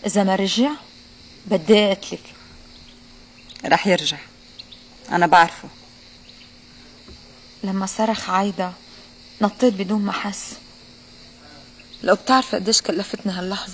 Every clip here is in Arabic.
إذا ما رجع بدي أقتلك. رح يرجع، أنا بعرفه. لما صرخ عايدة نطيت بدون ما حس. لو بتعرف قديش كلفتني هاللحظة.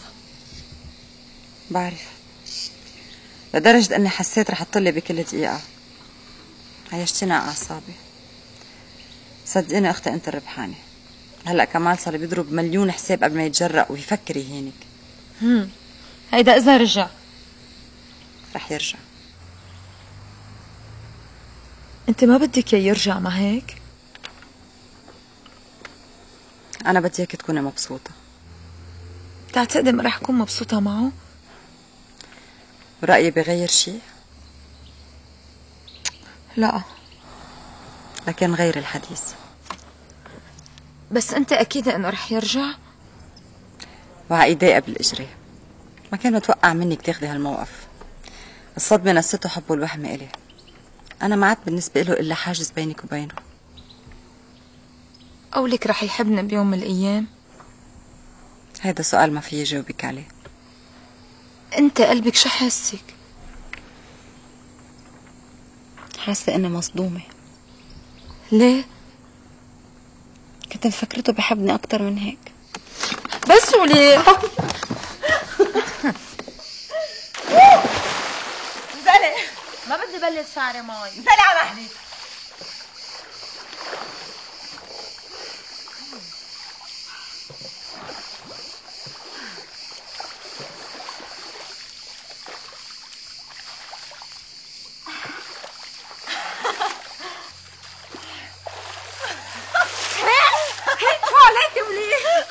بعرف، لدرجة أني حسيت رح تطلي بكل دقيقة. عيشتنا على أعصابي. صدقيني أختي أنت الربحانة. هلأ كمال صار بيضرب مليون حساب قبل ما يتجرأ ويفكر يهينك. هيدا إذا رجع. رح يرجع. أنت ما بدك إياه يرجع، ما هيك؟ أنا بدي إياك تكوني مبسوطة. بتعتقدي ما رح أكون مبسوطة معه؟ رأيي بغير شيء؟ لا. لكن غير الحديث. بس أنت أكيدة إنه رح يرجع؟ وعقيدة قبل إجري. ما كان متوقع منك تاخذي هالموقف. الصدمة نسيته حبه الوهم إلي. أنا ما عاد بالنسبة له إلا حاجز بينك وبينه. قولك رح يحبني بيوم من الأيام؟ هيدا سؤال ما فيي جاوبك عليه. أنت قلبك شو حاسك؟ حاسة إني مصدومة. ليه؟ كنت مفكرته بحبني أكتر من هيك. بس وليه؟ نزلي. ما بدي بلد شعري مي. نزلي على مهلي. شو عليكي وليه؟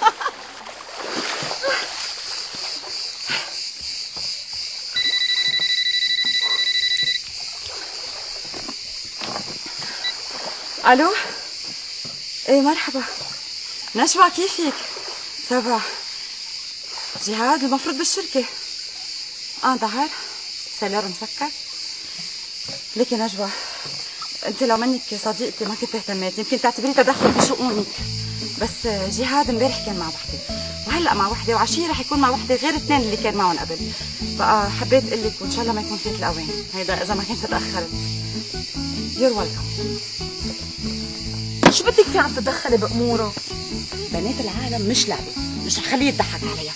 الو. ايه مرحبا نجوى، كيفك؟ سبع جهاد المفروض بالشركة. دهر سيلر مسكر. ليكي نجوى، انت لو منك صديقتي ما كنت اهتميت، يمكن تعتبريه تدخل بشؤونك. بس جهاد امبارح كان مع وحده وهلا مع وحده وعشيه رح يكون مع وحده غير اثنين اللي كان معهم قبل. بقى حبيت اقول لك وان شاء الله ما يكون فات الاوان. هيدا اذا ما كنت تاخرت. يور ويلكم. شو بدك فيه عم تتدخلي بأموره؟ بنات العالم مش لعبة، مش رح خليه يضحك عليها.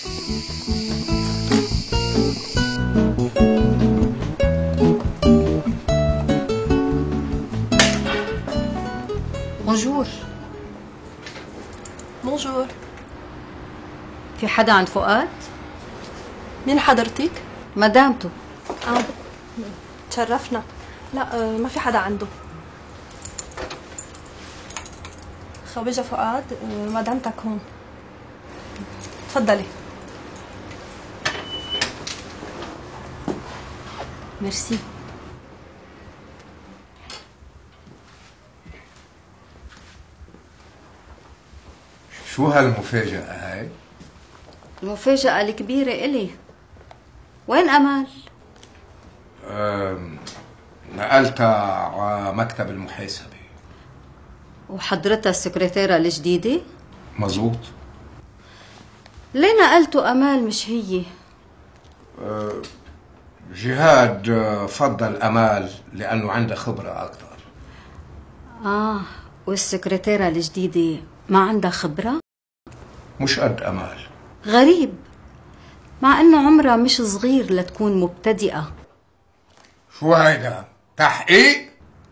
بونجور. بونجور. في حدا عند فؤاد؟ مين حضرتك؟ مدامته. تشرفنا. لا ما في حدا عنده. خوجة فؤاد، مدامتك هون. تفضلي. ميرسي. شو هالمفاجأة هاي؟ المفاجأة الكبيرة إلي. وين أمال؟ نقلتها على مكتب المحاسبة. وحضرتها السكرتيرة الجديدة؟ مزبوط. ليه نقلتوا أمال مش هي؟ جهاد فضل أمال لأنه عنده خبرة أكثر. والسكرتيرة الجديدة ما عندها خبرة؟ مش قد أمال. غريب، مع إنه عمرها مش صغير لتكون مبتدئة. شو هيدا؟ تحقيق؟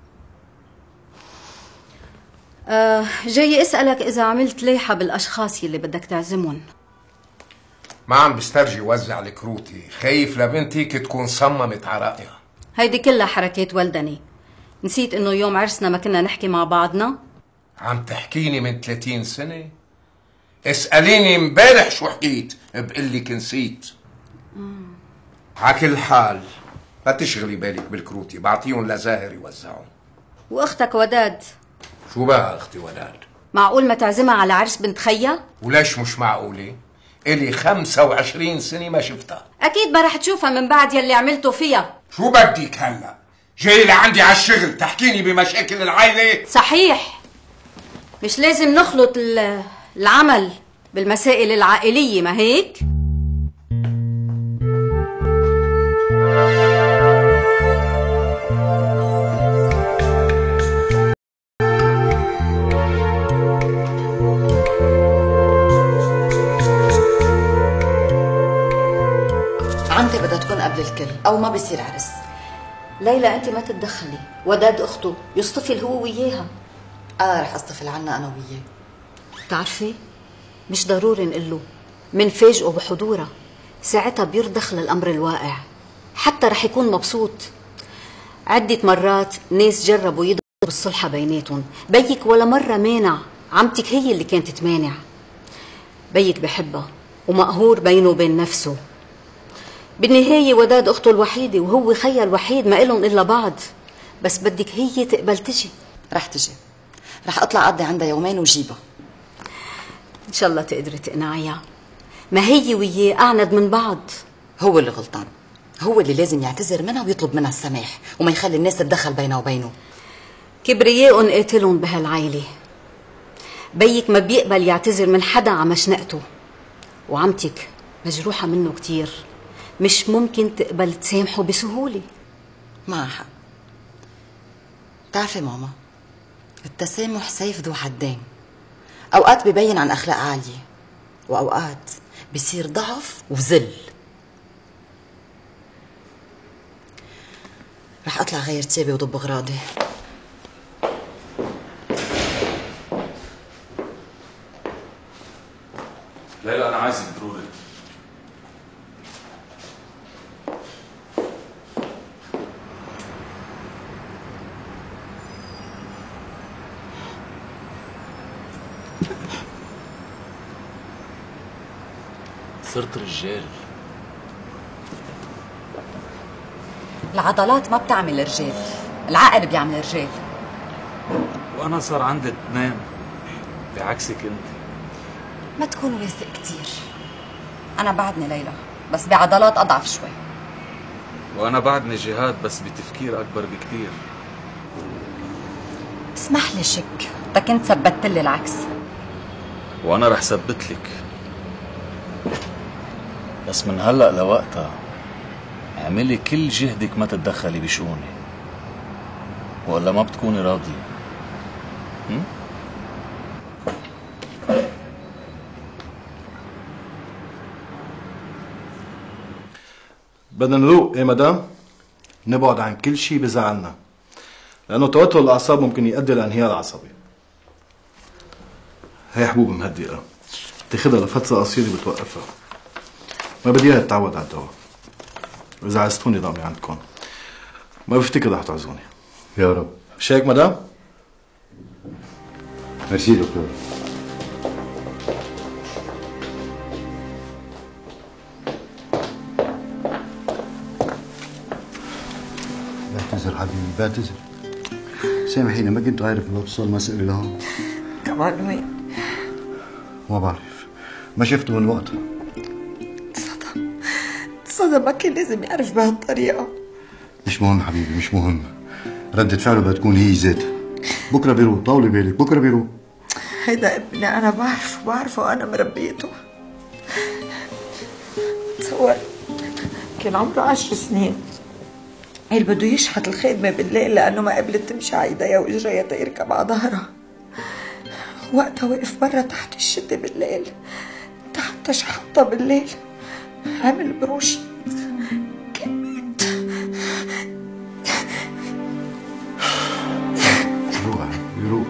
جاي اسألك إذا عملت لايحة بالأشخاص يلي بدك تعزمهم. ما عم بسترجي وزع الكروتي، خايف لبنتك تكون صممت على رأيها. هيدي كلها حركات ولدني. نسيت إنه يوم عرسنا ما كنا نحكي مع بعضنا؟ عم تحكيني من 30 سنة؟ اسأليني امبارح شو حكيت بقلك نسيت. على كل حال لا تشغلي بالك بالكروتي، بعطيهم لزاهر يوزعهم. وأختك وداد؟ شو بقى أختي وداد؟ معقول ما تعزمها على عرس بنت خيا؟ وليش مش معقولة؟ إلي 25 سنة ما شفتها. أكيد ما رح تشوفها من بعد يلي عملته فيها. شو بدك هلا؟ جاي لعندي على الشغل تحكيني بمشاكل العائلة؟ صحيح، مش لازم نخلط العمل بالمسائل العائلية، ما هيك؟ او ما بيصير عرس. ليلى انت ما تتدخلي، وداد اخته يصطفل هو وياها. رح اصطفل عنا انا وياه. بتعرفي مش ضروري نقول له، منفاجئه بحضورها، ساعتها بيرضخ للامر الواقع، حتى رح يكون مبسوط. عدة مرات ناس جربوا يضربوا بالصلحة بيناتهم، بيك ولا مرة مانع، عمتك هي اللي كانت تمانع. بيك بحبها ومقهور بينه وبين نفسه. بالنهاية وداد أخته الوحيدة وهو خيها الوحيد، ما إلهم إلا بعض، بس بدك هي تقبل تجي. رح تجي، رح أطلع أقضي عندها يومين وجيبها. إن شاء الله تقدري تقنعيها، ما هي وياه أعند من بعض. هو اللي غلطان، هو اللي لازم يعتذر منها ويطلب منها السماح وما يخلي الناس تتدخل بينه وبينه. كبرياء قاتلهم بهالعيلة. بيك ما بيقبل يعتذر من حدا على مشنقته، وعمتك مجروحة منه كتير، مش ممكن تقبل تسامحه بسهولة. معها حق. بتعرفي ماما، التسامح سيف ذو حدين، أوقات ببين عن أخلاق عالية وأوقات بصير ضعف وذل. رح أطلع غير تيابي وضب أغراضي. ليلى أنا عايزك ضروري. صرت رجال. العضلات ما بتعمل رجال، العقل بيعمل رجال. وأنا صار عندي 2 بعكسك أنت. ما تكون واثق كتير. أنا بعدني ليلى بس بعضلات أضعف شوي. وأنا بعدني جهاد بس بتفكير أكبر بكتير. اسمح لي شك، انت كنت ثبتت لي العكس. وأنا رح ثبت لك، بس من هلأ لوقتها اعملي كل جهدك ما تتدخلي بشؤوني، ولا ما بتكوني راضية. بدنا نروق. ايه مدام؟ نبعد عن كل شيء بزعلنا، لانه توتر الاعصاب ممكن يؤدي لانهيار عصبي. هي حبوب مهدئه بتاخدها لفتره قصيره بتوقفها، ما بدي اياها تتعود على الدواء. واذا عزتوني ضامي عندكم ما بفتكر رح تعزوني. يا رب. مش هيك مدام؟ ميرسي دكتور. بعتذر حبيبي، بعتذر. سامحيني، ما كنت عارف انه اتصال مسئولي لهون. كمان وين؟ ما بعرف، ما شفته من وقتها. صدى ما كان لازم يعرف بهالطريقة. مش مهم حبيبي، مش مهم. ردة فعله بتكون هي ذاتها. بكره بيروق، طولي بالك، بكره بيروق. هيدا ابني أنا بعرفه وأنا مربيته. تصور كان عمره 10 سنين، اللي بده يشحت الخادمة بالليل لأنه ما قبلت تمشي على ايديها واجريها تيركب على ظهرها. وقتها وقف برا تحت الشتاء بالليل، تحت شحطة بالليل، عمل بروشيت، كان مات. يروق يروق.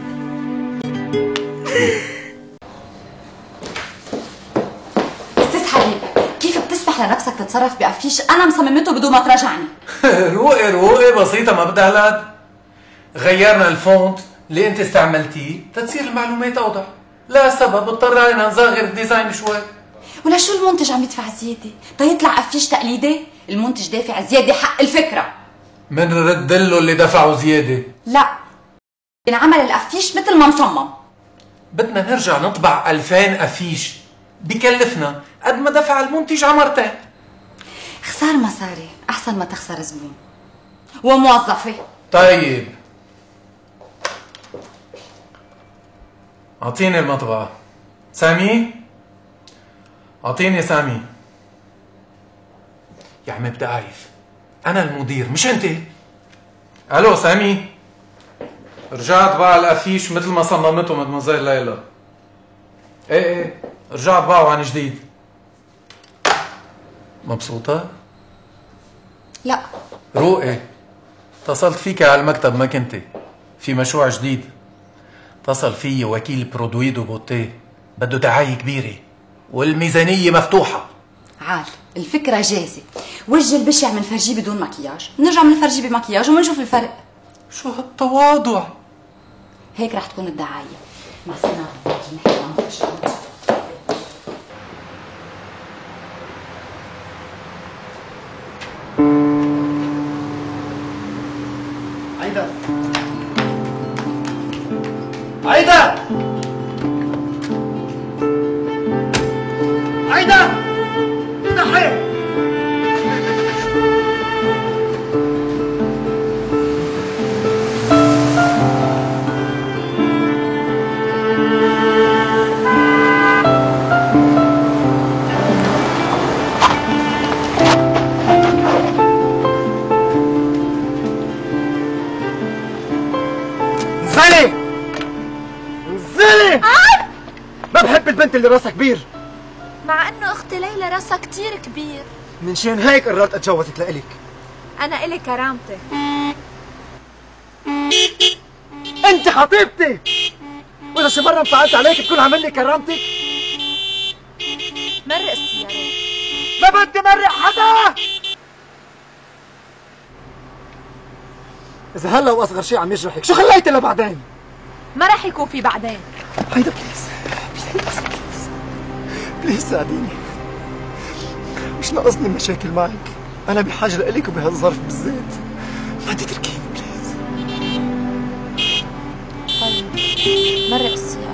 استاذ حبيب، كيف بتسمح لنفسك تتصرف بأفيش أنا مصممته بدون ما تراجعني؟ روقي بسيطة، ما بدها هلاد. غيرنا الفونت اللي انت استعملتيه تتصير المعلومات أوضح، لا سبب اضطرينا نصغر الديزاين شوي. ولا شو المنتج عم يدفع زيادة؟ يطلع أفيش تقليدي؟ المنتج دافع زيادة حق الفكرة. منرد له اللي دفعوا زيادة. لا، بنعمل الأفيش مثل ما مصمم. بدنا نرجع نطبع 2000 أفيش، بكلفنا قد ما دفع المنتج عمرتين. خسار مصاري أحسن ما تخسر زبون وموظفة. طيب أعطيني المطبعة. سامي، أعطيني سامي. يا عمي بدي أعرف، أنا المدير مش أنت. ألو سامي، رجعت بقى الأفيش مثل ما صممته مدموزيل ليلى. إيه رجعت بقى عن جديد. مبسوطة؟ لا روقي، اتصلت فيك على المكتب ما كنتي. في مشروع جديد اتصل فيي وكيل برودوي دو بوتيه، بده دعاية كبيرة والميزانية مفتوحة. عال الفكرة جاهزة. وجه البشع منفرجيه بدون مكياج، بنرجع منفرجيه بمكياج ومنشوف الفرق. شو هالتواضع؟ هيك رح تكون الدعاية. مع السلامة. نحكي عن كل شيء. عايدة عايدة عايدة افتحي. ما بحب البنت اللي راسها كبير. مع انه اختي ليلى راسها كتير كبير. من شان هيك قررت اتجوزك لإلك. انا الي كرامتي. انت خطيبتي، واذا شي مره انفعلت عليك تكون عامل لي كرامتك. مرق السيارات. ما بدي مرق حدا. اذا هلا واصغر شيء عم يجرحك شو خليتي لبعدين؟ ما رح يكون في بعدين. هيدا بليز بليز بليز بليز ساعديني. مش ناقصني مشاكل معك، انا بحاجه لإلك وبهالظرف بالذات. ما تتركيني بليز. طيب مرق السيارة.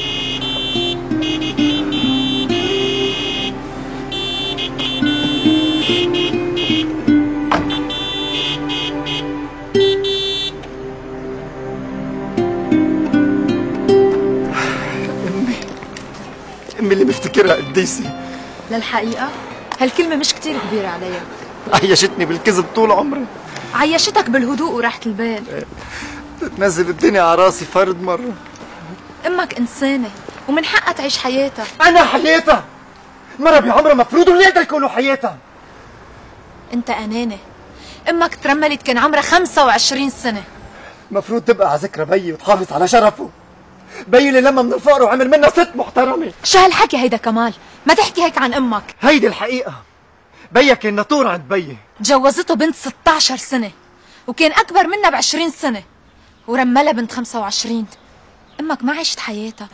امي اللي بفتكرها قديسه. للحقيقة هالكلمة مش كتير كبيرة عليها. عيشتني بالكذب طول عمري. عيشتك بالهدوء وراحة البال. تنزل الدنيا على راسي فرد مرة. امك انسانة ومن حقها تعيش حياتها. انا حياتها؟ مرة بعمرها مفروض ولادها يكونوا حياتها. انت انانة. امك ترملت كان عمرها 25 سنة. مفروض تبقى على ذكرى بيي وتحافظ على شرفه. بيي اللي لما من الفقر وعمل منها ست محترمة. شو هالحكي هيدا كمال؟ ما تحكي هيك عن امك. هيدي الحقيقة. بيا كان ناطور عند بيي. تجوزته بنت 16 سنة وكان أكبر منها ب20 سنة ورملها بنت 25. امك ما عشت حياتها.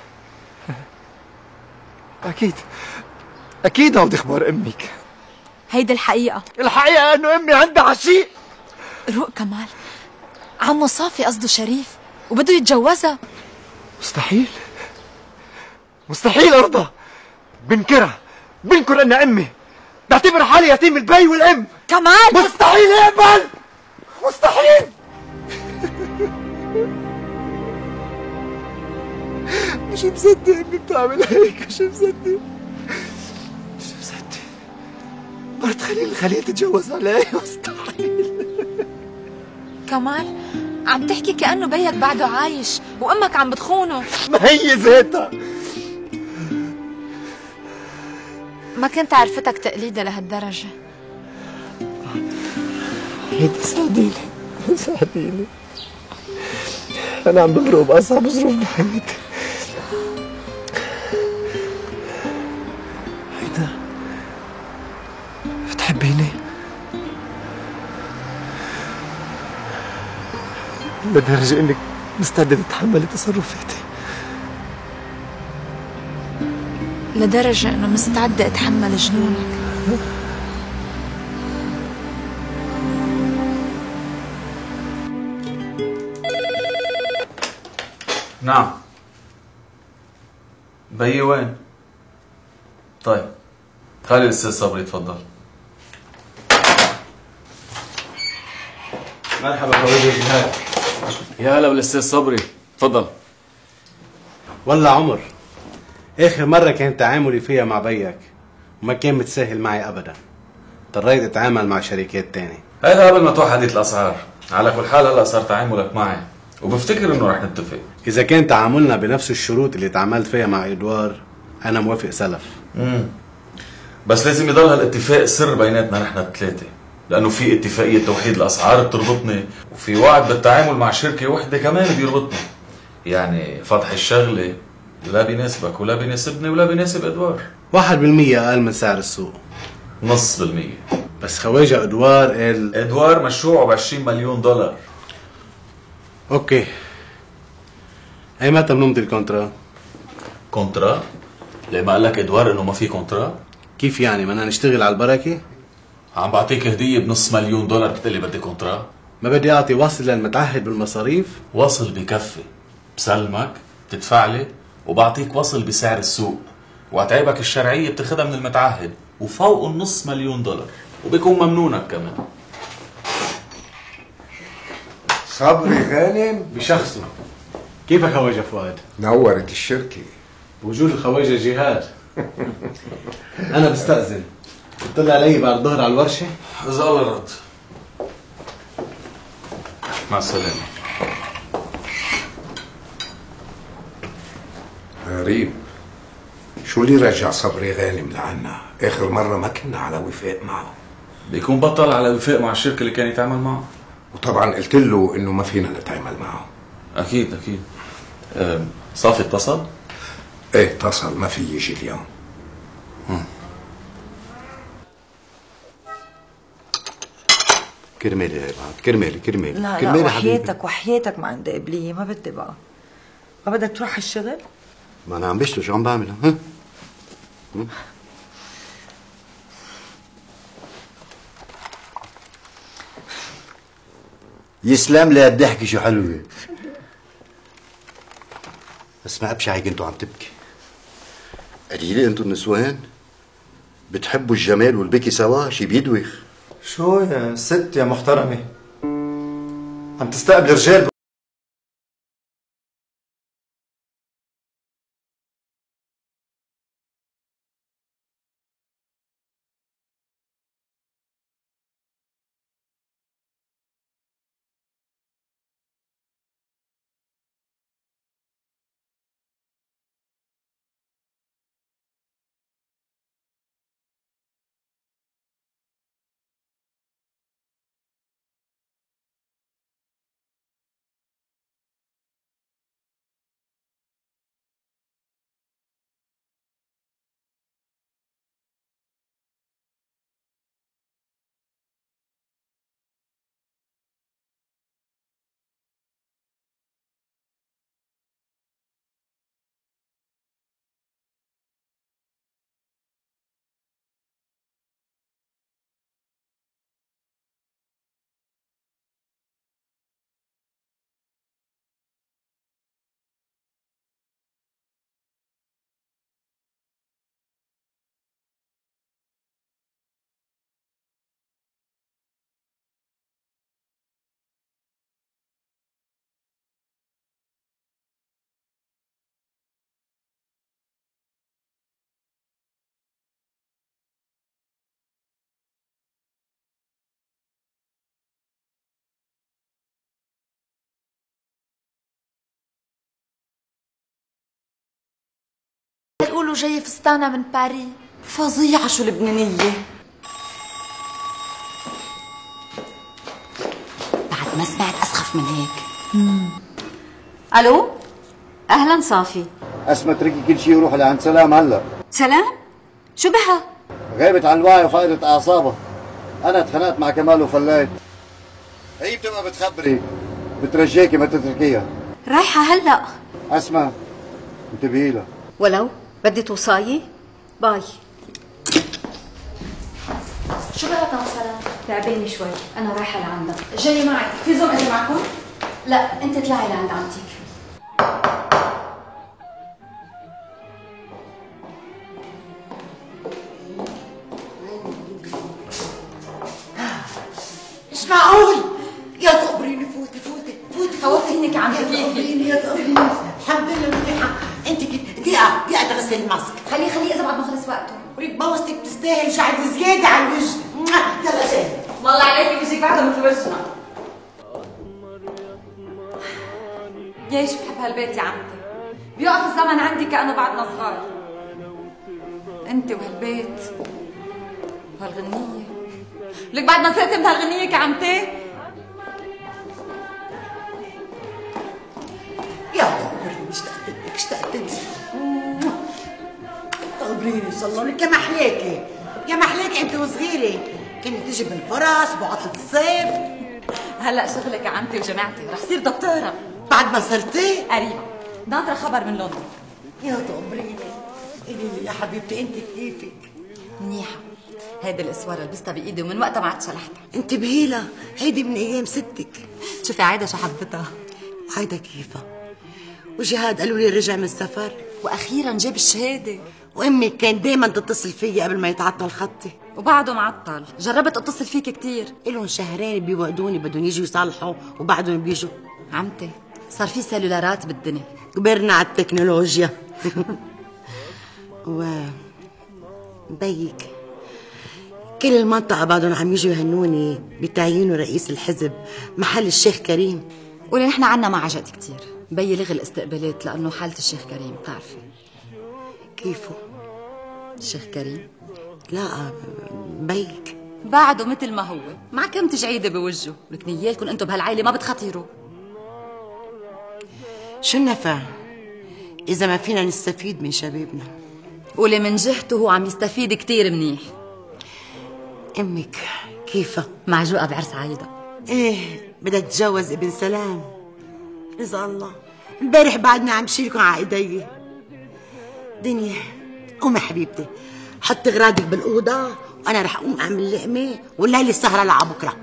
أكيد هودي أخبار أمك. هيدي الحقيقة. الحقيقة إنه أمي عندها عشيق. روق كمال، عمو صافي قصده شريف وبده يتجوزها. مستحيل مستحيل أرضى. بنكر إن أمي. بعتبر حالي يتيم البي والأم. كمال مستحيل يقبل. مستحيل. مش مصدق إني بتعمل هيك. مش مصدق. مرت خليل تتجوز علي. مستحيل. كمال عم تحكي كأنه بيك بعده عايش وأمك عم بتخونه. ما هي ذاتها. ما كنت عرفتك تقليدة لهالدرجة. ساعديني. أنا عم بمرق بأصعب ظروف بحياتي. هيدا بتحبيني؟ لدرجة إنك مستعدة تتحملي تصرفاتي. لدرجة إنه مستعدة أتحمل جنونك. نعم. بيي وين؟ طيب خلي الأستاذ صبري يتفضل. مرحبا خويي جهاد. يا هلا بالاستاذ صبري، تفضل. والله عمر، اخر مرة كان تعاملي فيها مع بيك وما كان متساهل معي ابدا. اضطريت اتعامل مع شركات تانية. هذا قبل ما توحدت الاسعار. على كل حال هلا صار تعاملك معي وبفتكر انه رح نتفق. اذا كان تعاملنا بنفس الشروط اللي تعاملت فيها مع ادوار انا موافق سلف. بس لازم يضل هالاتفاق سر بيناتنا نحن الثلاثة، لأنه في اتفاقية توحيد الأسعار بتربطني، وفي وعد بالتعامل مع شركة وحدة كمان بيربطني. يعني فتح الشغلة لا بيناسبك ولا بيناسبني ولا بيناسب إدوار. 1% أقل من سعر السوق. نص بالمية. بس خواجة إدوار إدوار مشروعه ب$20 مليون. أوكي. أي متى بنمضي الكونترا؟ كونترا؟ ليه ما قال لك إدوار إنه ما في كونترا؟ كيف يعني بدنا نشتغل على البركة؟ عم بعطيك هدية ب$500 مليون بتقلي بدي كونترا؟ ما بدي أعطي وصل للمتعهد بالمصاريف؟ وصل بكفي، بسلمك بتدفع لي وبعطيك وصل بسعر السوق، وعتعيبك الشرعية بتاخدها من المتعهد وفوق $500 مليون، وبيكون ممنونك كمان. صبري غانم بشخصه. كيفك خواجة فؤاد؟ نورت الشركة. وجود الخواجة جهاد. أنا بستأذن. طلع علي بعد الظهر على الورشة؟ إذا الله رد. مع السلامة. غريب، شو اللي رجع صبري غانم لعنا؟ آخر مرة ما كنا على وفاق معه. بيكون بطل على وفاق مع الشركة اللي كان يتعامل معه. وطبعا قلت له إنه ما فينا نتعامل معه. أكيد أكيد. صافي اتصل؟ إيه اتصل، ما في يجي اليوم. كرمالي يا بعد، كرمالي لا كرمالي لا، حبيبي. وحياتك ما عندي قبلية، ما بدي بقى. ما بدك تروح الشغل؟ ما انا عم بشتغل، شو عم بعمل؟ ها؟ يسلم لي هالضحكة شو حلوة. بس ما ابشعي كنتوا عم تبكي. قليلة انتوا النسوان بتحبوا الجمال والبكي سوا، شي بيدوخ. شو يا ست يا محترمة؟ عم تستقبل رجال يقولوا جاي فستانة من باري فظيعة شو لبنانية. بعد ما سمعت أسخف من هيك. ألو؟ أهلا صافي. اسمع اتركي كل شيء وروحي لعند سلام هلا. سلام؟ شو بها؟ غابت عن الوعي وفقدت اعصابها. انا اتخانقت مع كمال وفليت. هي بتبقى بتخبري، بترجاكي ما تتركيها. رايحة هلا. اسمع انتبهي لها. ولو بدي توصايي؟ باي. شو بدك عم سلام؟ تعبانة شوي، أنا رايحة لعندها. جاي معي، في زوم اجي معكم؟ لا، أنت طلعي لعند عمتك. مش معقول. يا تقبريني، فوتي خوفتينك عم كيفي. يا تقبريني. الحمد لله منيحة. انت دقيقة تغسلي الماسك. خليه اذا بعد ما خلص وقته. ولك بوستك بتستاهل شعر زيادة على الوجه. يلا جاي. والله عليكي وجهك بعده مثل وجهنا. يايش بحب هالبيت يا عمتي. بيقف الزمن عندي كأنه بعدنا صغار. انت وهالبيت وهالغنية لك بعد ما زهقت من هالغنية كعمتي؟ يا عمري اشتقت لك اشتقت لك. خبريني صلى لك يا محلاكي يا محلاكي انت وصغيره كنت تجي بالفرس بعطلة الصيف. هلا شغلك يا عمتي وجماعتي رح صير دكتورة بعد ما صرتي؟ قريبا ناطرة خبر من لندن. يا طمريني قولي لي يا حبيبتي انت كيفك؟ منيحة. هيدي الاسوار لبستها بايدي ومن وقتها ما عاد شلحتها. انت بهيلة هيدي من ايام ستك. شوفي عايدة شو حبتها. عايدة كيفها؟ وجهاد قالوا لي رجع من السفر واخيرا جاب الشهادة. وامي كان دايما تتصل فيي قبل ما يتعطل خطي وبعده معطل. جربت اتصل فيك كتير. إلهم شهرين بيوعدوني بدهم يجوا يصلحوا وبعدهم بيجوا. عمتي صار في سيلولارات بالدنيا. كبرنا على التكنولوجيا. بيك كل المنطقة بعدهم عم يجوا يهنوني بتعيينه رئيس الحزب محل الشيخ كريم. قولي نحن عنا ما عجقت كتير. بيي لغي الاستقبالات لأنه حالة الشيخ كريم بتعرفي. كيفه؟ الشيخ كريم؟ لا بيك بعده مثل ما هو مع كم تجعيدة بوجهه. ولك نيالكم انتم بهالعائلة ما بتخطيروا. شو النفع إذا ما فينا نستفيد من شبابنا؟ قولي من جهته هو عم يستفيد كتير منيح. أمك كيفها؟ معجوقة بعرس عايدة. إيه بدها تتجوز ابن سلام إذا الله. امبارح بعدنا عم شيلكم على ايدي. دنيا قومي حبيبتي حطي اغراضك بالأوضة وأنا رح أقوم أعمل لقمة والليلة السهرة لعبكرة.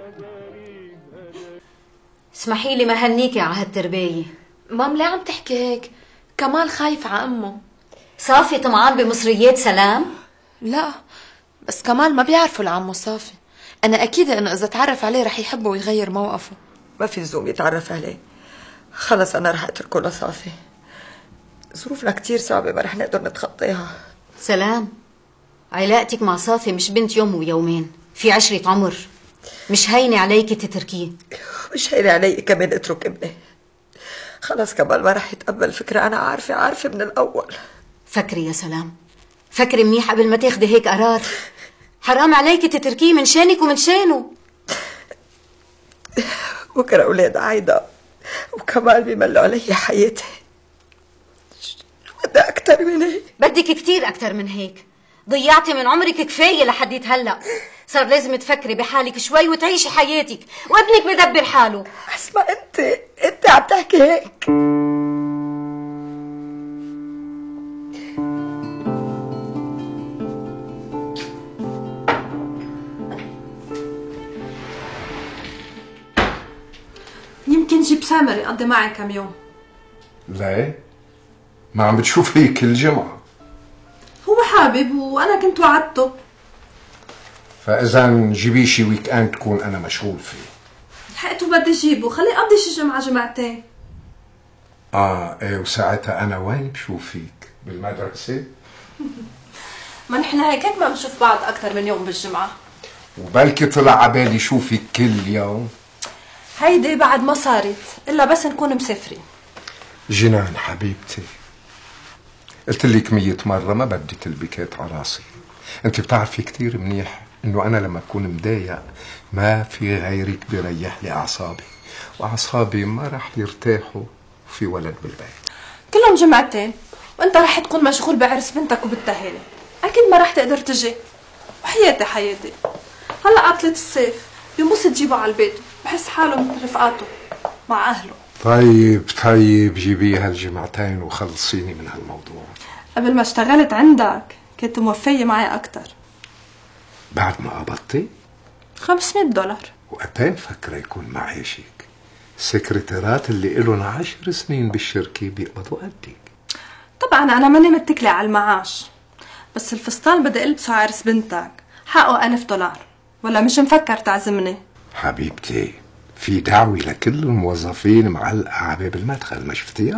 اسمحي لي ما هنيكي على هالتربية. مام ليه عم تحكي هيك؟ كمال خايف على أمه. صافي طمعان بمصريات سلام؟ لا بس كمال ما بيعرفوا لعمه صافي. أنا أكيدة إنه إذا تعرف عليه رح يحبه ويغير موقفه. ما في لزوم يتعرف عليه. خلص أنا رح أتركه لصافي. ظروفنا كتير صعبة ما رح نقدر نتخطيها. سلام علاقتك مع صافي مش بنت يوم ويومين، في عشرة عمر. مش هينة عليكي تتركيه. مش هينة علي كمان اترك ابني. خلص كمال ما رح يتقبل فكرة. أنا عارفة من الأول. فكري يا سلام، فكري منيح قبل ما تاخدي هيك قرار. حرام عليكي تتركيه من شانك ومن شانه. بكرة أولاد عايدة وكمال بيملوا علي حياتي. بدي أكتر من هيك. بدك كتير أكتر من هيك. ضيعتي من عمرك كفاية لحديت هلأ. صار لازم تفكري بحالك شوي وتعيشي حياتك وابنك بدبر حاله. اسمع انت عم تحكي هيك. يمكن جيب سامر يقضي معي كم يوم. ليه؟ ما عم بتشوف هي كل جمعة. هو حابب وانا كنت وعدته. فاذا جيبي شي ويك اند تكون انا مشغول فيه. لحقته بدي جيبه خليه يقضي شي جمعة جمعتين. ايه وساعتها انا وين بشوف فيك؟ بالمدرسة؟ ما نحن هيك ما بنشوف بعض اكثر من يوم بالجمعة. وبلكي طلع عبالي شوفك كل يوم. هيدي بعد ما صارت الا بس نكون مسافرين. جنان حبيبتي، قلت لك 100 مرة ما بدي تلبكات على راسي. انت بتعرفي كتير منيح انه انا لما اكون مضايق ما في غيرك بيريح لي اعصابي، واعصابي ما رح يرتاحوا في ولد بالبيت. كلهم جمعتين وانت رح تكون مشغول بعرس بنتك وبالتهاني، اكيد ما رح تقدر تجي. وحياتي حياتي هلا عطلة الصيف بينبص تجيبه على البيت بحس حاله مثل رفقاته مع اهله. طيب جيبي هالجمعتين وخلصيني من هالموضوع. قبل ما اشتغلت عندك كنت موفية معي اكتر. بعد ما قبضتي $500. وقتين مفكرة يكون معيشك؟ السكرتيرات اللي إلهم 10 سنين بالشركة بيقبضوا قدك. طبعا انا ماني متكلة على المعاش، بس الفستان بدي البسه عرس بنتك حقه $1000. ولا مش مفكر تعزمني؟ حبيبتي في دعوة لكل الموظفين معلقة على باب المدخل، ما شفتيها؟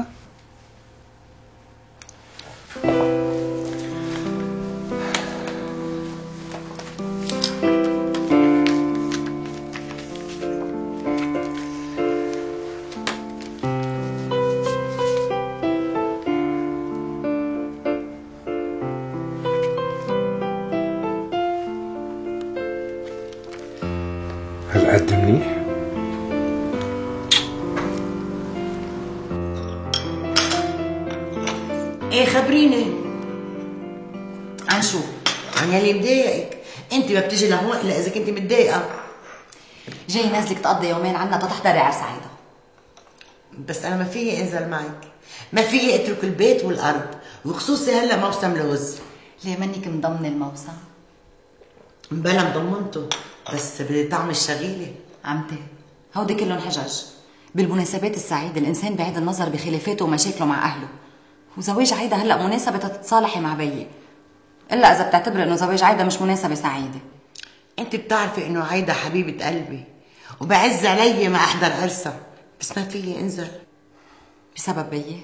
ايه خبريني. عن شو؟ عن يلي مضايقك. انت ما بتجي لهون الا اذا كنت متضايقه. جاي نازلك تقضي يومين عنا تحضري عرس عايده. بس انا ما فيي انزل معك، ما فيي اترك البيت والارض، وخصوصي هلا موسم لوز. ليه منك مضمنه الموسم؟ بلا مضمنته، بس بدي طعم الشغيله. عمتي هودي كلهم حجج. بالمناسبات السعيده الانسان بعيد النظر بخلافاته ومشاكله مع اهله، وزواج عايده هلا مناسبه تتصالحي مع بيي، الا اذا بتعتبري انه زواج عايده مش مناسبه سعيده. انت بتعرفي انه عايده حبيبه قلبي، وبعز علي ما احضر عرسها، بس ما فيي انزل. بسبب بيي؟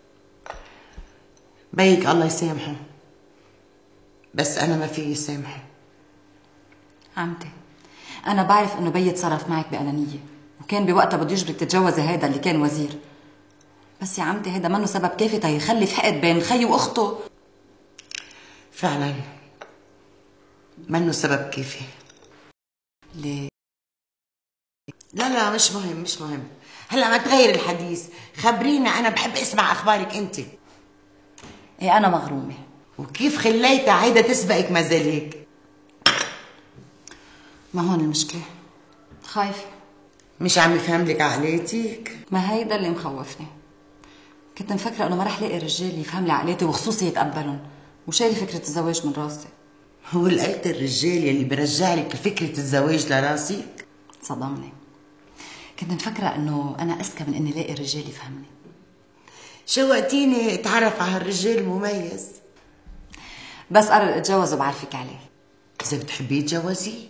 بيك الله يسامحه، بس انا ما فيي سامحه. عمتي انا بعرف انه بيي تصرف معك بانانيه، وكان بوقتها بده يجبرك تتجوزي هيدا اللي كان وزير، بس يا عمتي هيدا منه سبب كافي تيخلي في حقد بين خي واخته. فعلا منه سبب كافي. ليه؟ لا مش مهم مش مهم. هلا ما تغير الحديث، خبرينا، انا بحب اسمع اخبارك انت. ايه انا مغرومه. وكيف خليتها عايده تسبقك ما زال هيك؟ ما هون المشكله، خايفه. مش عم يفهم لك عقليتك؟ ما هيدا اللي مخوفني. كنت مفكره انه ما رح لاقي رجال يفهم لي عقليتي وخصوصي يتقبلهم، وشايله فكره الزواج من راسي. هو لقيت الرجال يلي برجع لك فكره الزواج لراسك؟ صدمني. كنت مفكره انه انا اذكى من اني لاقي رجال يفهمني. شوقتيني اتعرف على هالرجال المميز. بس قرر اتجوز وبعرفك عليه. اذا بتحبيه تجوزيه.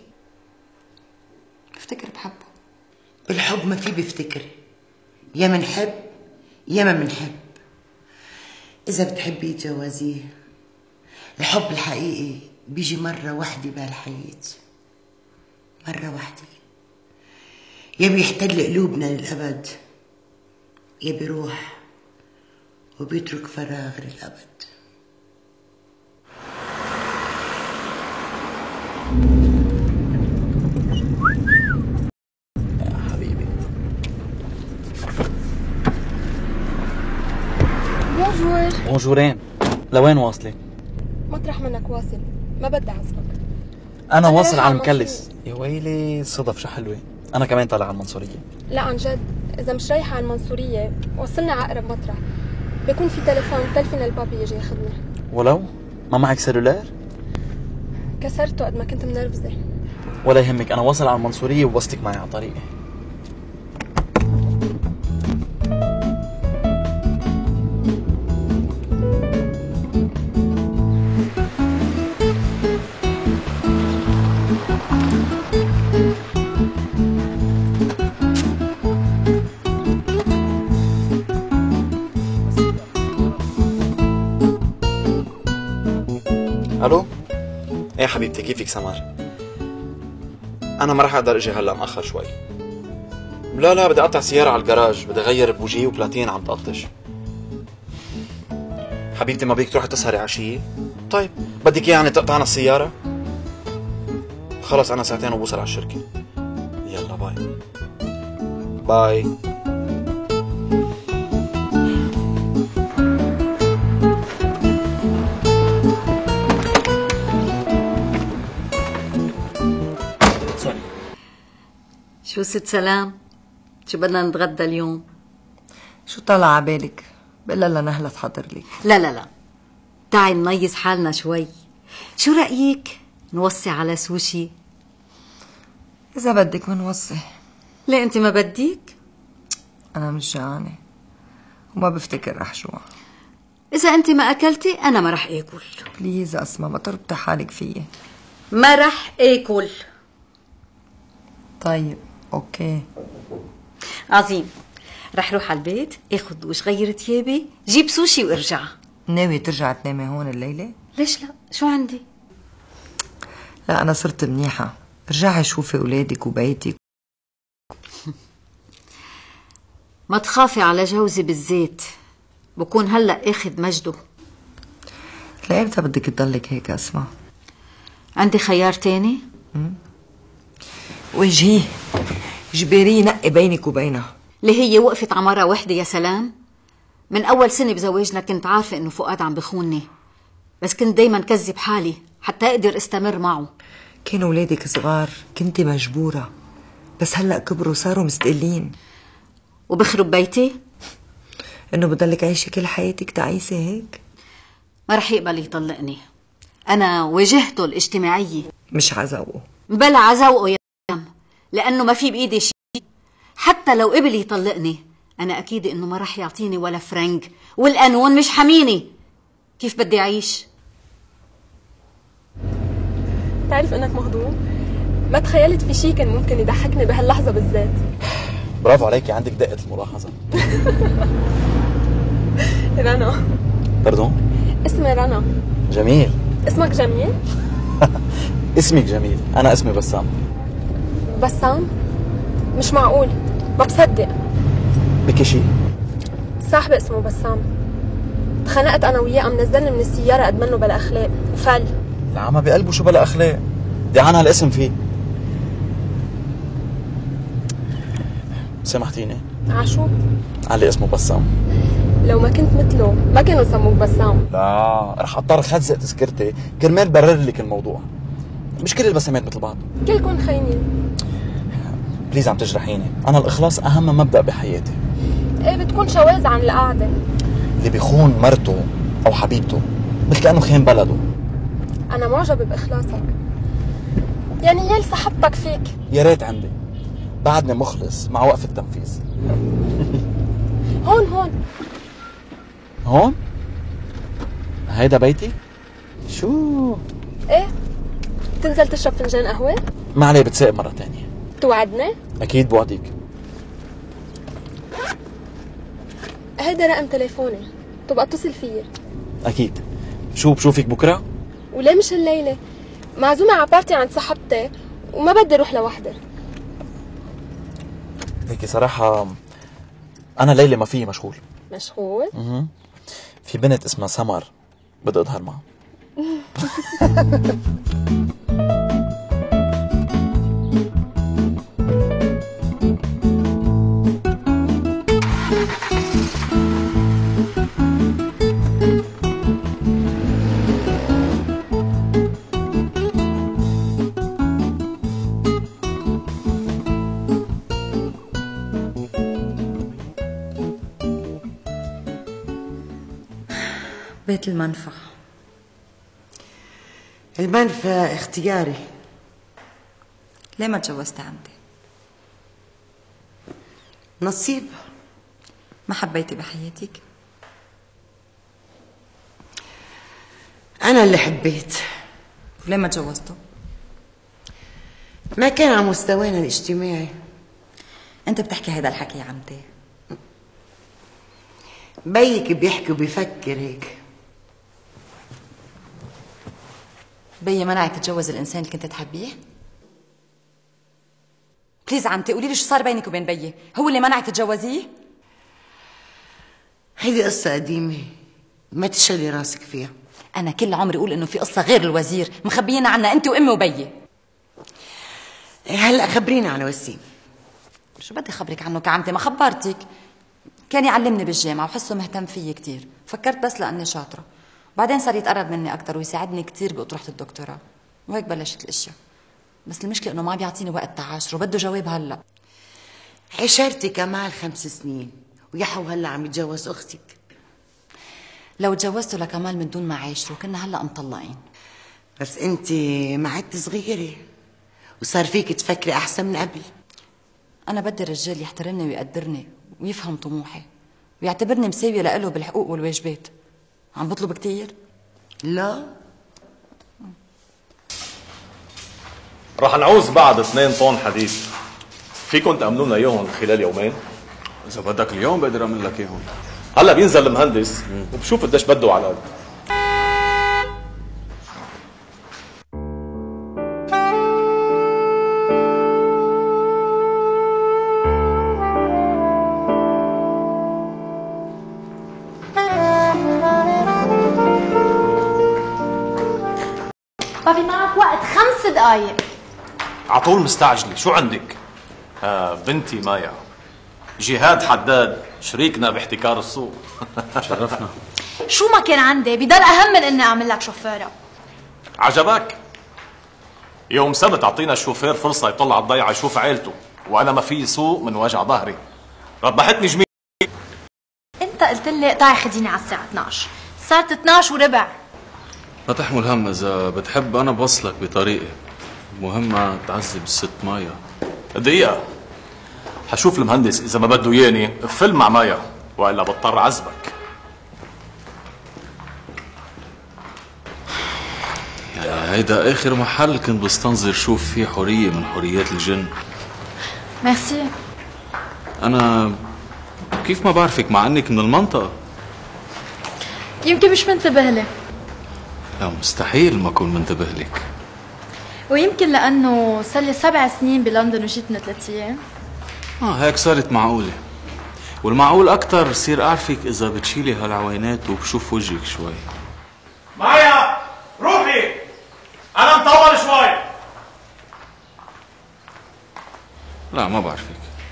بفتكر بحبه. بالحب ما في بفتكر، يا منحب يا ما منحب. اذا بتحبيه تجوزيه. الحب الحقيقي بيجي مرة واحدة بهالحياة، مرة واحدة، يا بيحتل قلوبنا للأبد يا بيروح وبيترك فراغ للأبد. يا حبيبي. بونجور. بونجورين. لوين واصلة؟ مطرح منك واصل، ما بدي اعذبك. أنا واصل على المكلس. يا ويلي صدف شو حلوة. أنا كمان طالع على المنصورية. لا عن جد، إذا مش رايحة على المنصورية وصلنا على أقرب مطرح، بيكون في تليفون للبابي يجي ياخذنا. ولو ما معك سيلولار؟ كسرته قد ما كنت منرفزة. ولا يهمك، أنا واصل على المنصورية ووصلك معي على طريقي. الو؟ ايه حبيبتي، كيفك سمر؟ انا ما رح اقدر اجي هلا، مأخر شوي. لا بدي اقطع سيارة على الجراج، بدي اغير بوجيه وبلاتين عم تقطش. حبيبتي ما بدك تروحي تسهري عشية؟ طيب بدك يعني تقطعنا السيارة؟ خلص انا ساعتين وبوصل على الشركة. يلا باي. باي. شو ست سلام؟ شو بدنا نتغدى اليوم؟ شو طلع عبالك؟ بقلا لنهلة تحضر لك. لا تعي ننيس حالنا شوي. شو رأيك نوصي على سوشي؟ إذا بدك منوصي. ليه أنت ما بديك؟ أنا مش جوعانة وما بفتكر رح جوع. إذا أنت ما أكلتي أنا ما رح آكل. بليز أسمع، ما تربطي حالك فيي. ما رح آكل. طيب اوكي عظيم. رح روح على البيت اخذ دوش، غير ثيابي، جيب سوشي وارجع. ناوي ترجع تنامي هون الليله؟ ليش لا؟ شو عندي؟ لا انا صرت منيحه، رجعي شوفي اولادك وبيتك. ما تخافي على جوزي بالزيت، بكون هلا اخذ مجده. لامتى بدك تضلك هيك اسمع؟ عندي خيار تاني؟ وجهيه اجبريه نقي بينك وبينها. اللي هي وقفت عمارة وحدة يا سلام؟ من أول سنة بزواجنا كنت عارفة إنه فؤاد عم بخونني، بس كنت دايما كذب حالي حتى أقدر استمر معه. كانوا ولادك صغار كنتي مجبورة، بس هلأ كبروا صاروا مستقلين. وبخرب بيتي؟ إنه بضلك عايشة كل حياتك تعيسة هيك؟ ما رح يقبل يطلقني. أنا واجهته الاجتماعية. مش عزوقه؟ بلا عزوقه يا عم، لأنه ما في بإيدي شيء. حتى لو قبل يطلقني أنا أكيد إنه ما رح يعطيني ولا فرنك، والقانون مش حميني. كيف بدي أعيش؟ تعرف إنك مهضوم؟ ما تخيلت في شيء كان ممكن يضحكني بهاللحظة بالذات. برافو عليكي، عندك دقة الملاحظة. رنا. باردون؟ اسمي رنا. جميل. اسمك جميل؟ اسمك جميل، أنا اسمي بسام. بسام؟ مش معقول، ما بصدق. بكي شي؟ صاحبي اسمه بسام، اتخانقت أنا وياه، قام نزلني من السيارة قد منه بلا أخلاق وفل. العمى بقلبه شو بلا أخلاق، دي عنها الاسم فيه. سامحتيني؟ عشو؟ علي اسمه بسام. لو ما كنت مثله ما كانوا سموك بسام. لا، رح اضطر خزق تذكرتي كرمال برر لك الموضوع. مش كل البسامات مثل بعض. كلكم خاينين. بليز عم تجرحيني، انا الاخلاص اهم مبدأ بحياتي. ايه بتكون شواذ عن القعدة. اللي بيخون مرته او حبيبته مثل كأنه خين بلده. انا معجبة باخلاصك، يعني هي اللي سحبتك فيك. يا ريت عندي، بعدني مخلص مع وقف التنفيذ. هون هون؟ هيدا بيتي؟ شو؟ ايه تنزل تشرب فنجان قهوة؟ ما عليه، بتساق مرة تانية. توعدني؟ أكيد بوعدك. هيدا رقم تليفوني، تبقى اتصل فيي. أكيد. شو بشوفك بكرة؟ وليه مش الليلة؟ معزومة على بارتي عند صاحبتي وما بدي اروح لوحدي. ليكي صراحة أنا ليلة ما فيي مشغول. مشغول؟ في بنت اسمها سمر بدي أظهر معها. بيت المنفى. المنفى اختياري. ليه ما تجوزت عمتي؟ نصيب. ما حبيتي بحياتك؟ أنا اللي حبيت. ليه ما تجوزته؟ ما كان على مستوانا الاجتماعي. أنت بتحكي هذا الحكي يا عمتي؟ بيك بيحكي وبيفكر هيك. بيي منعك تتجوز الانسان اللي كنت تحبيه؟ بليز عمتي قولي لي شو صار بينك وبين بيي؟ هو اللي منعك تتجوزيه؟ هيدي قصة قديمة ما تشغلي راسك فيها. انا كل عمري اقول انه في قصة غير الوزير مخبيين عنا انت وامي وبيي. هلا خبرينا عن وسيم. شو بدي خبرك عنه كعمتي؟ ما خبرتك. كان يعلمني بالجامعة وحسه مهتم فيي كتير، فكرت بس لأني شاطرة. بعدين صار يتقرب مني أكتر ويساعدني كتير بأطروحة الدكتوراه، وهيك بلشت الأشياء. بس المشكلة إنه ما بيعطيني وقت تعاشر وبده جواب هلا. عشرتي كمال 5 سنين ويحو هلا عم يتجوز أختك. لو تجوزته لكمال من دون ما عاشره كنا هلا مطلقين. بس أنت ما عدت صغيرة وصار فيك تفكري أحسن من قبل. أنا بدي الرجال يحترمني ويقدرني ويفهم طموحي ويعتبرني مساوية لإله بالحقوق والواجبات. عم بطلب كتير؟ لا. رح نعوز بعد 2 طن حديد، فيكم تأمنونا اياهم خلال يومين؟ اذا بدك اليوم بقدر اعمل لك اياهم. هلا بينزل المهندس وبشوف قديش بده على قد. بابي معك وقت 5 دقايق. عطول مستعجلة، شو عندك؟ بنتي مايا. جهاد حداد شريكنا باحتكار السوق. شرفنا. شو ما كان عندي بضل اهم من اني اعمل لك شوفيره. عجبك؟ يوم سبت اعطينا الشوفير فرصه يطلع على الضيعه يشوف عيلته، وانا ما في سوق من وجع ظهري. ربحتني جميل. انت قلت لي اقطعي خديني على الساعه 12، صارت 12 وربع. ما تحمل هم، اذا بتحب انا بوصلك بطريقي. مهمة تعذب الست مايا. دقيقة، حشوف المهندس إذا ما بده ياني فيلم مع مايا، وإلا بضطر عذبك. يعني هيدا آخر محل كنت بستنظر شوف فيه حورية من حوريات الجن. ميرسي. أنا كيف ما بعرفك مع إنك من المنطقة؟ يمكن مش منتبه لي. لا مستحيل ما أكون منتبه لك. ويمكن لأنه صار لي 7 سنين بلندن وجيت من 3 أيام. هيك صارت معقولة. والمعقول أكتر صير أعرفك إذا بتشيلي هالعوينات وبشوف وجهك شوي. مايا روحي، أنا مطول شوي. لا ما بعرفك.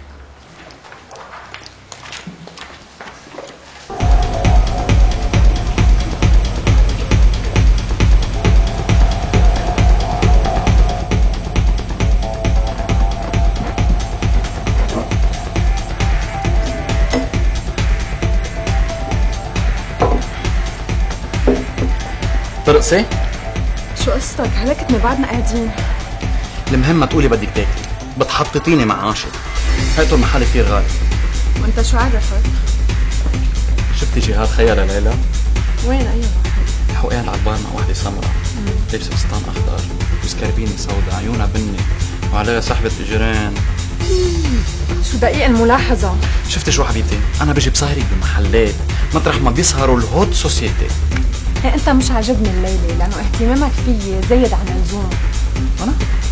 ترقصي؟ شو قصتك؟ هلا كنا بعدنا قاعدين. المهم ما تقولي بدك تاكلي، بتحططيني مع عاشق. هاتوا المحل كثير غالي. وانت شو عرفك؟ شفتي جهاد خيالة ليلى؟ وين أي واحد؟ حقيقة على البار مع وحدة سمراء، لابسة فستان أخضر وسكربيني سوداء، عيونها بني وعليها سحبة إجرين. شو دقيق الملاحظة. شفتي شو حبيبتي؟ أنا بجي بسهرك بمحلات مطرح ما بيسهروا الهوت سوسيتي. ايه انت مش عاجبني الليلة لأنه اهتمامك فيي زايد عن اللزوم. أنا؟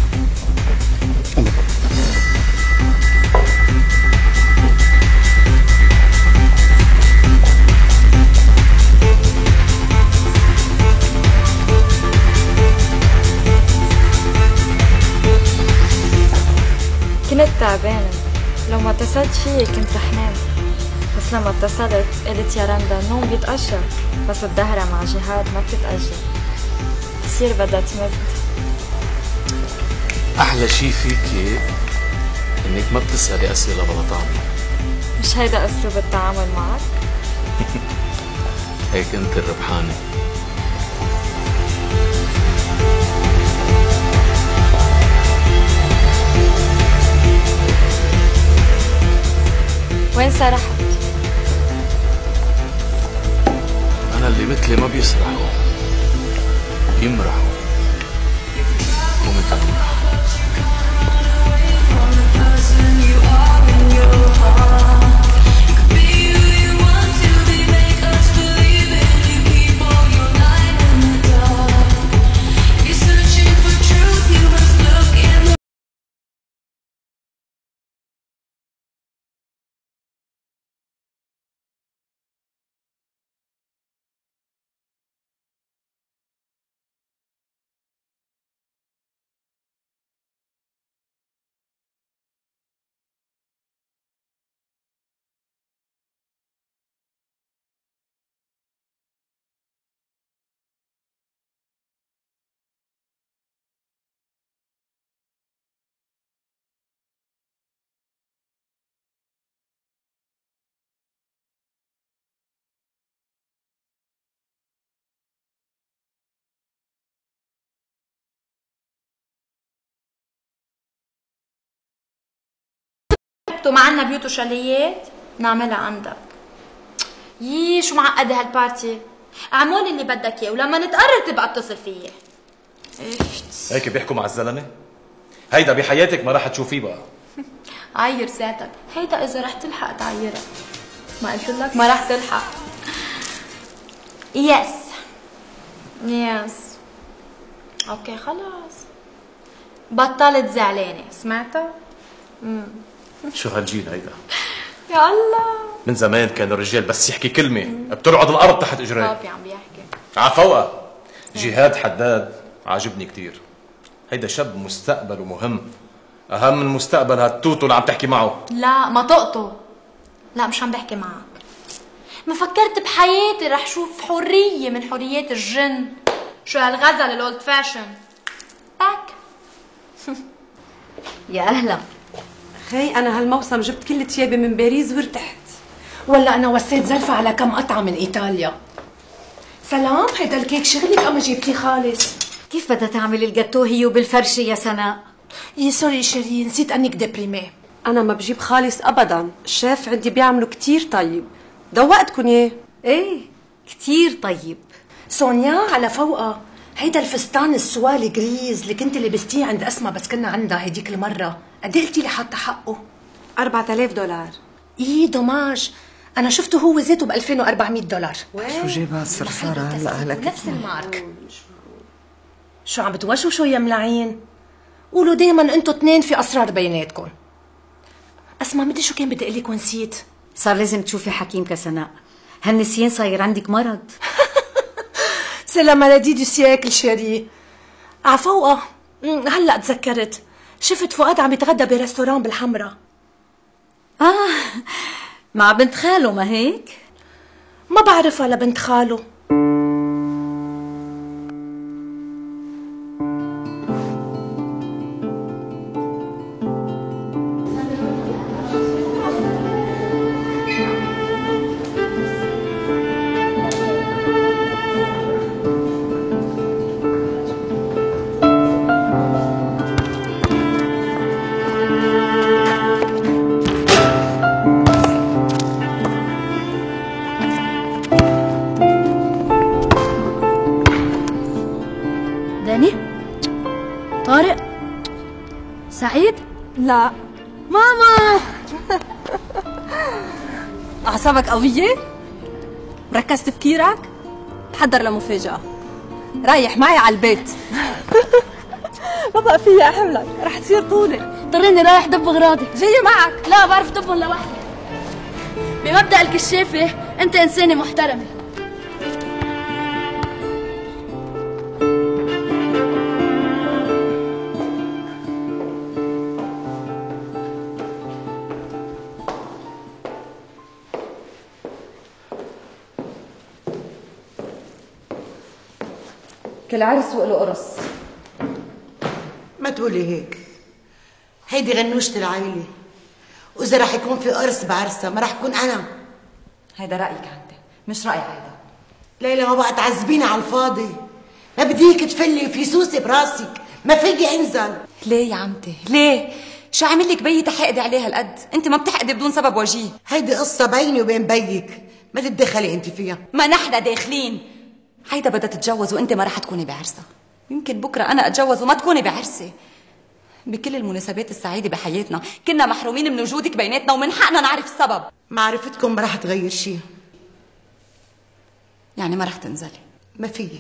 كنت تعبانة، لو ما اتصلت فيي كنت رح نام، بس لما اتصلت قلت يا رندا النوم بيتأجل، بس الدهرة مع جهاد ما بتتأجل، بتصير بدها تمد. أحلى شي فيكي إنك ما بتسألي أسئلة بلا طعمة. مش هيدا أسلوب التعامل معك؟ هيك أنت الربحانة. وين سرحت؟ أنا اللي مثلي ما بيسرحوا، يمرحوا ومتى. ما عنا بيوت وشاليات نعملها عندك. يي شو معقده هالبارتي، اعمل اللي بدك اياه ولما نتقرر تبقى اتصل فيي. هيك بيحكوا مع الزلمه؟ هيدا بحياتك ما راح تشوفيه بقى. عير ساعتك، هيدا اذا رح تلحق تعيرها. ما قلت لك ما رح تلحق. يس اوكي خلاص بطلت زعلانه، سمعتها؟ شو هالجيل هيدا؟ يا الله من زمان كانوا الرجال بس يحكي كلمة بترعد الأرض تحت إجريه. بابي عم بيحكي عفوقة. جهاد حداد عاجبني كتير. هيدا شاب مستقبله مهم، أهم من مستقبل هالتوتو اللي عم تحكي معه. لا ما تقطه، لا مش عم بحكي معك. ما فكرت بحياتي رح شوف حرية من حريات الجن. شو هالغزل الاولد فاشن. باك. يا أهلا. خي أنا هالموسم جبت كل تيابي من باريس وارتحت. ولا أنا وسيت زلفة على كم قطعة من إيطاليا. سلام، هيدا الكيك شغلك أما جبتيه خالص؟ كيف بدها تعمل الجاتو هي وبالفرشة يا سناء؟ يا سوري شيرين، نسيت أنك ديبريمي. أنا ما بجيب خالص أبدا، الشيف عندي بيعملوا كتير طيب. دوقتكن إياه؟ إيه كتير طيب. سونيا على فوقها، هيدا الفستان السوالي جريز اللي كنت لبستيه عند أسماء بس كنا عندها هديك المرة، قد ايه قلتي لي حاطة حقه؟ $4000. إيه دوماج، أنا شفته هو ذاته $2400. شو جايبها الصرصارة هلا هلك؟ نفس المارك. شو عم بتوشوشوا يا ملاعين؟ قولوا دايما انتوا اتنين في اسرار بيناتكم. اسمع مدري شو كان بدي اقول لك ونسيت. صار لازم تشوفي حكيم سناء، هالنسيان صاير عندك مرض. سي لا مالادي دو سيكل شيري. عفوقة هلا تذكرت، شفت فؤاد عم يتغدى بريستوران بالحمرة. مع بنت خاله ما هيك؟ ما بعرفها لبنت خاله. طارق؟ سعيد؟ لا. ماما. أعصابك قوية؟ مركز تفكيرك؟ تحضر لمفاجأة، رايح معي على البيت. ما بقى فيي أحملك، رح تصير طولة. اضطريني رايح دب اغراضي. جاية معك. لا بعرف دبهم لوحدي. بمبدأ الكشافة أنت إنسانة محترمة. كل عرس وله قرص. ما تقولي هيك، هيدي غنوشة العيلة، وإذا رح يكون في قرص بعرسها ما رح يكون أنا. هيدا رأيك أنت، مش رأي هيدا. ليلى ما بقى تعذبيني على الفاضي، ما بديك تفلي في سوسي براسك، ما فيكي انزل. ليه يا عمتي؟ ليه؟ شو عامل لك بيي تحقدي عليها هالقد؟ انت ما بتحقدي بدون سبب وجيه. هيدي قصة بيني وبين بيك، ما تتدخلي انت فيها. ما نحن داخلين. هيدا بدها تتجوز وانت ما رح تكوني بعرسها. يمكن بكره انا اتجوز وما تكوني بعرسي. بكل المناسبات السعيده بحياتنا كنا محرومين من وجودك بيناتنا ومن حقنا نعرف السبب. معرفتكم ما رح تغير شيء. يعني ما رح تنزلي؟ ما فيي.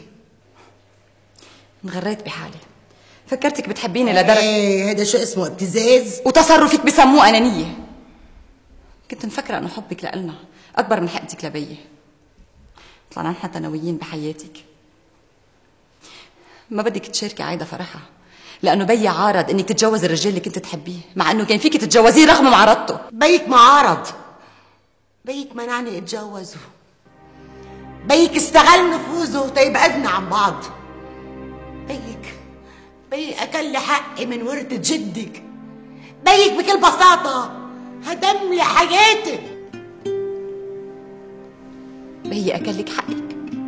انغريت بحالي، فكرتك بتحبيني لدرجه ايه هيدا شو اسمه ابتزاز؟ وتصرفك بسموه انانيه. كنت مفكره انه حبك لإلنا اكبر من حقتك لبيي. طلعنا نحن تنويين بحياتك. ما بدك تشاركي عايده فرحها لانه بيي عارض انك تتجوزي الرجال اللي كنت تحبيه، مع انه كان فيك تتجوزيه رغم معارضته. بيك معارض، بيك منعني اتجوزه، بيك استغل نفوذه تيبعدنا عن بعض. بيك اكل لي حقي من ورثة جدك، بيك بكل بساطة هدم لي حياتي. بيي اكل لك حقك.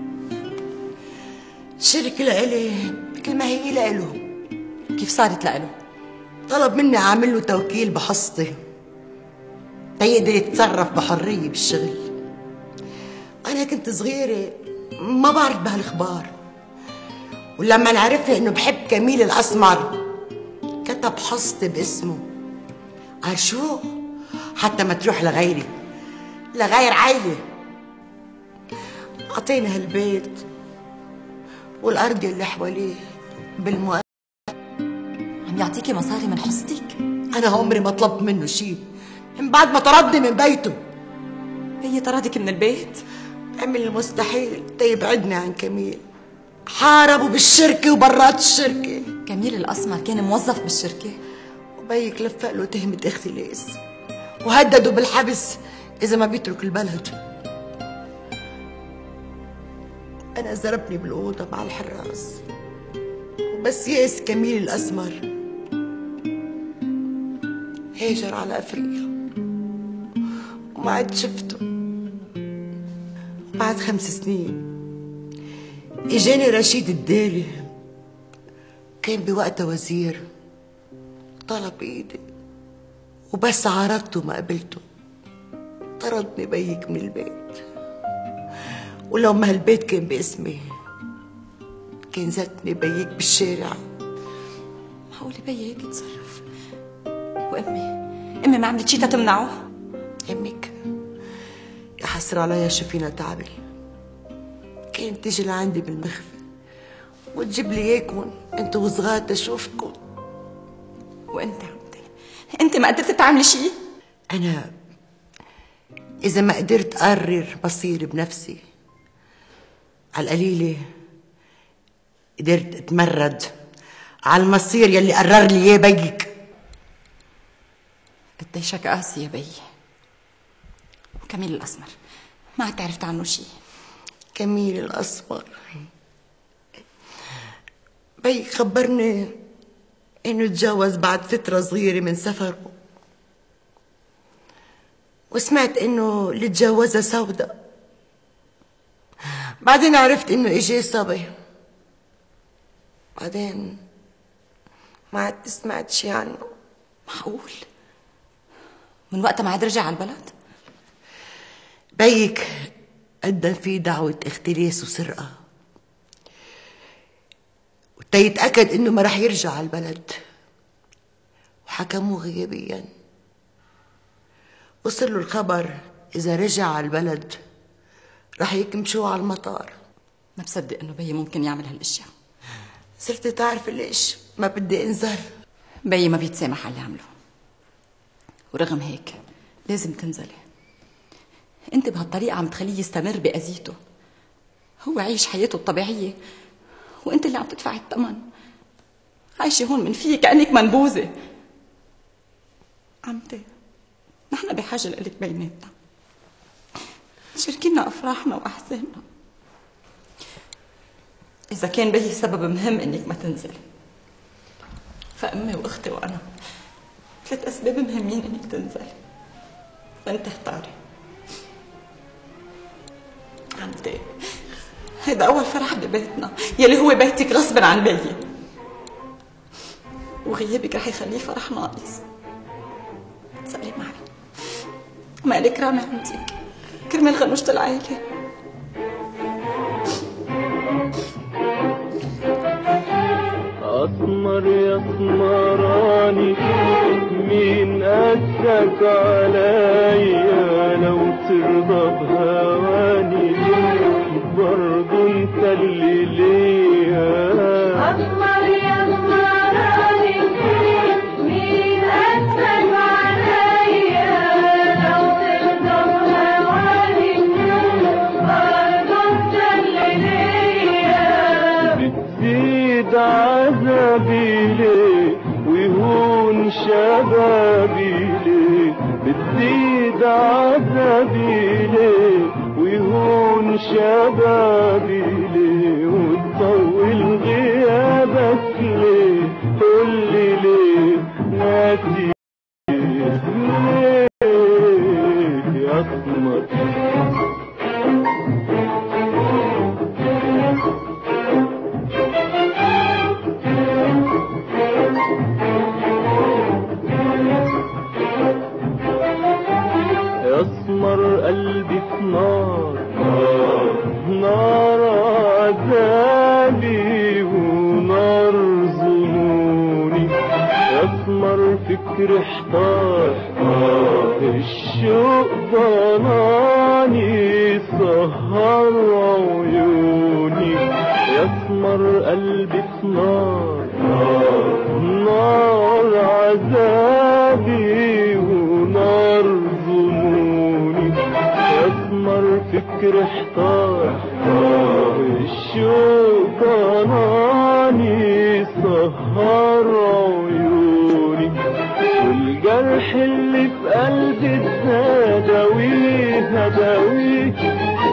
الشركة لإلي مثل ما هي لإله. كيف صارت لإله؟ طلب مني اعمل له توكيل بحصتي تيقدر يتصرف بحرية بالشغل. انا كنت صغيرة ما بعرف بهالاخبار، ولما عرفت انه بحب كميل الاسمر كتب حصتي باسمه. عشو حتى ما تروح لغيري، لغير عيلة. اعطيني هالبيت والارض اللي حواليه بالمؤ. عم يعطيكي مصاري من حصتك؟ انا عمري ما طلبت منه شيء من بعد ما طردني من بيته. هي طردك من البيت؟ عمل المستحيل تيبعدني عن كميل، حاربوا بالشركة وبرات الشركة. كميل الأسمر كان موظف بالشركة؟ وبيك لفق له تهمة اختلاس وهددوا بالحبس إذا ما بيترك البلد. أنا زربني بالأوضة مع الحراس، بس يأس كميل الأسمر هاجر على أفريقيا وما عاد شفته. بعد 5 سنين إجاني رشيد الدالي، كان بوقتها وزير، طلب إيدي وبس عارضته ما قبلته. طردني بيك من البيت، ولو ما هالبيت كان باسمي كان زتني بيك بالشارع. معقولة بيي هيك يتصرف؟ وأمي ما عملت شي تمنعه؟ أمك يا حسر عليا شو فينا تعمل. كانت تيجي لعندي بالمخفى وتجيب لي اياكم انتوا وصغار تشوفكم. وانت انت ما قدرت تعملي شي؟ انا اذا ما قدرت اقرر مصيري بنفسي، على القليله قدرت اتمرد على المصير يلي قرر لي اياه بيك. قديشك قاسي يا بي. وكميل الاسمر ما عاد عرفت عنه شي. كميل الاسمر بي خبرني انه تجاوز بعد فتره صغيره من سفره، وسمعت انه اللي تجاوزها سودا. بعدين عرفت انه اجى صبي. بعدين ما عاد سمعت شي عنه. معقول؟ من وقتها ما عاد رجع على البلد؟ بيك قدم فيه دعوة اختلاس وسرقة، وتيتأكد انه ما رح يرجع على البلد، وحكموه غيابيا. وصل له الخبر اذا رجع على البلد رح يكمشوه على المطار. ما بصدق انه بيي ممكن يعمل هالاشياء. صرت تعرف ليش ما بدي انزل. بيي ما بيتسامح على اللي عمله، ورغم هيك لازم تنزلي. انت بهالطريقه عم تخليه يستمر باذيته. هو عايش حياته الطبيعيه وانت اللي عم تدفعي الثمن. عايشه هون من فيك كانك منبوذه. عمتي نحن بحاجه لك بيناتنا، شاركينا افراحنا واحزاننا. اذا كان بيي سبب مهم انك ما تنزلي، فامي واختي وانا 3 اسباب مهمين انك تنزلي، فانت اختاري. عمتي هيدا اول فرح ببيتنا يلي هو بيتك غصبا عن بيي، وغيابك رح يخليه فرح ناقص. تسألي معي مالك رامي عندك كرمال غنوشة العائلة. أسمر يا اسمراني مين قاسك عليا، لو ترضى بهواني برضو انت اللي ليا. أسمر يا اسمراني مين قاسك عليا، لو ترضى بهواني برضو انت اللي ليا. بتزيد عذابي ليه ويهون شبابي ليه، بتزيد عذابي ليه ويهون شبابي ليه، وتطول غيابك ليه، قولي ليه ناسي ليه يا اسمر. يسمر قلبي في نار، نار عذابي ونار ظنوني. يسمر فكر احتار، الشوق ضناني سهر عيوني. يسمر قلبي في نار، نار عذابي ونار ظنوني. يسمر فكر احتار، الشوق ضناني سهر عيوني. والجرح اللي في قلبي اتنادى هداويك،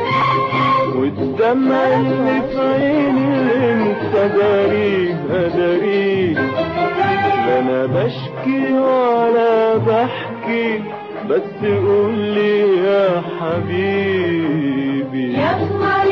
والدمع اللي في عيني اللي انت داريه اداريك. لا انا بشكي ولا بحكي، بس قولي يا حبيبي يا قمر